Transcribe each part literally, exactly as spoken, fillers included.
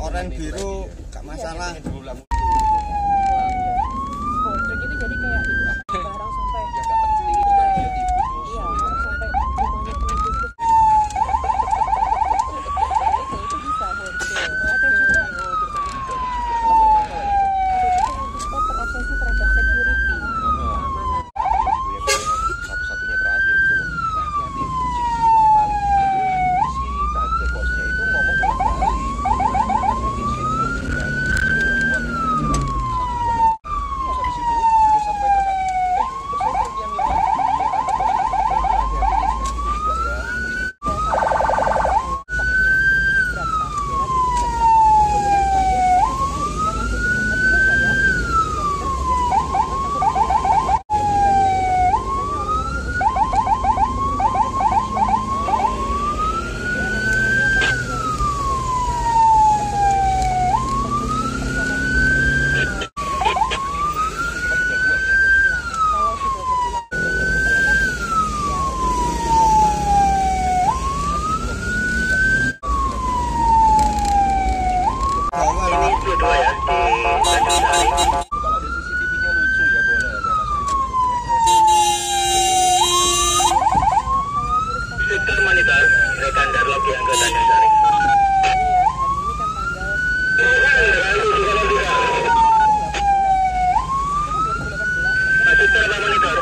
oranye biru gak masalah. Border gitu jadi kayak barang sampai ya gak penting itu kan dia tipu iya sampai rumahnya penduduk itu itu bisa border. Ada juga ada juga yang bisa teroperasi terhadap security keamanan. Satu-satunya terakhir gitu loh. Hati-hati kunci di sini banyak maling. Si tante kosnya itu ngomong bolak-balik. dua ya di Bandung. Kalau ada C C T V-nya lucu ya boleh saya masukin di YouTube ya. Sektor monitor rekan Darlok yang ke Tanjung Sari. Masuk terapa monitor.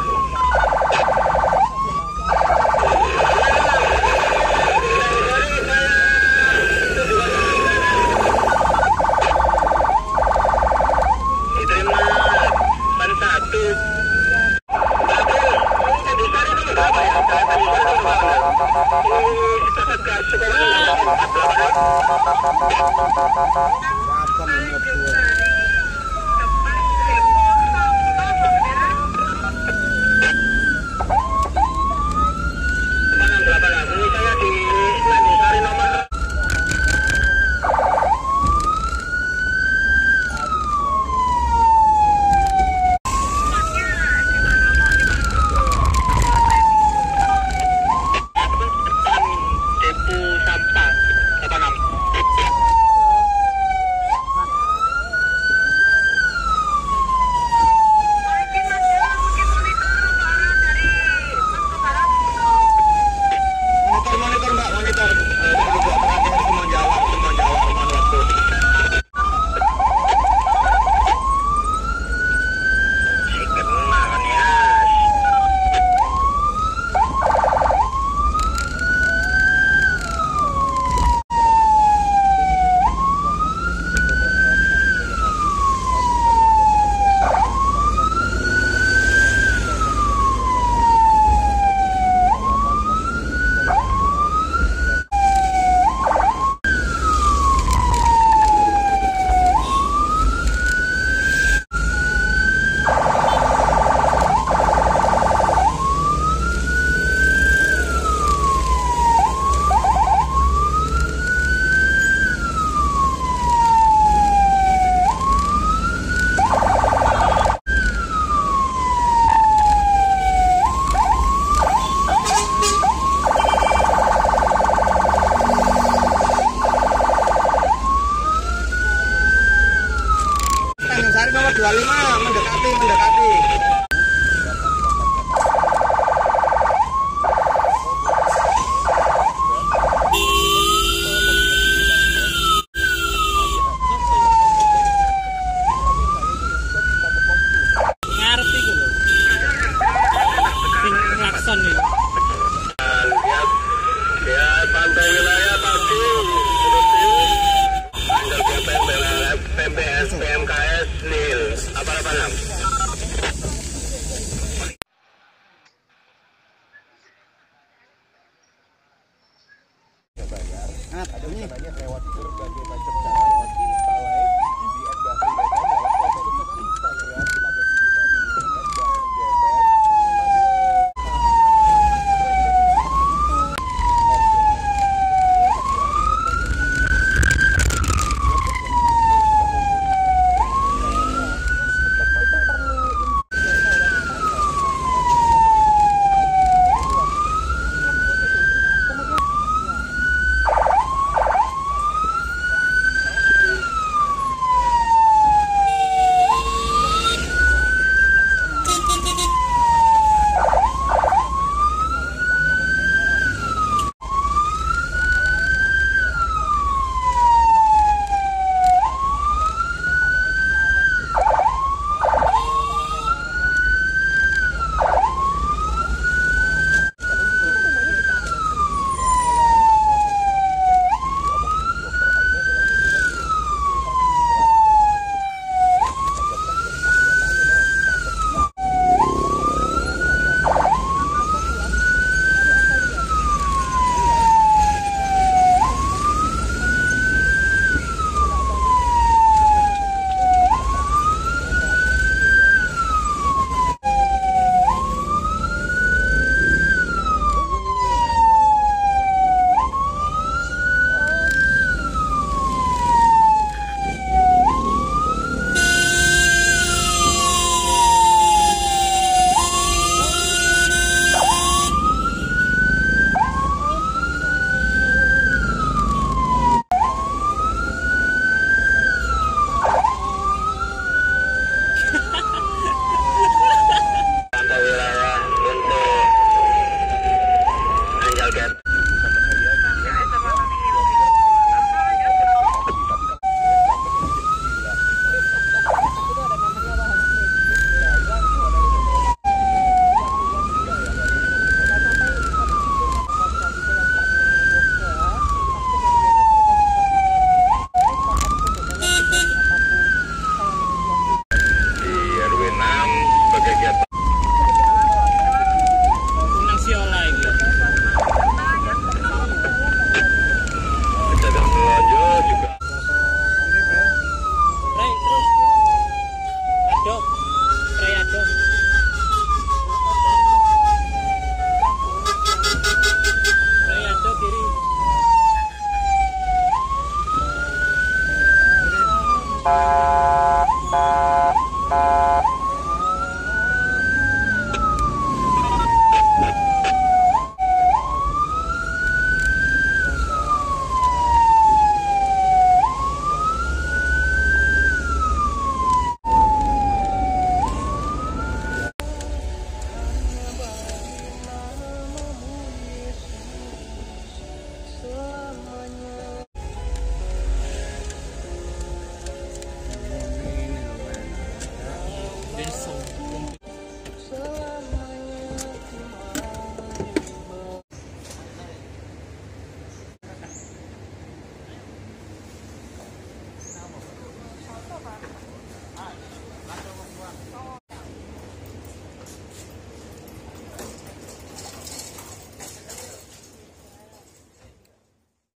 Nomor dua puluh lima mendekati mendekati. Ngarep iku lho. Sing klakson iki. Lihat ya pantai wilayah pasti tanggal P M P S P M K S nil apa apa enam. Nah, ada usahannya lewat berbagai macam cara.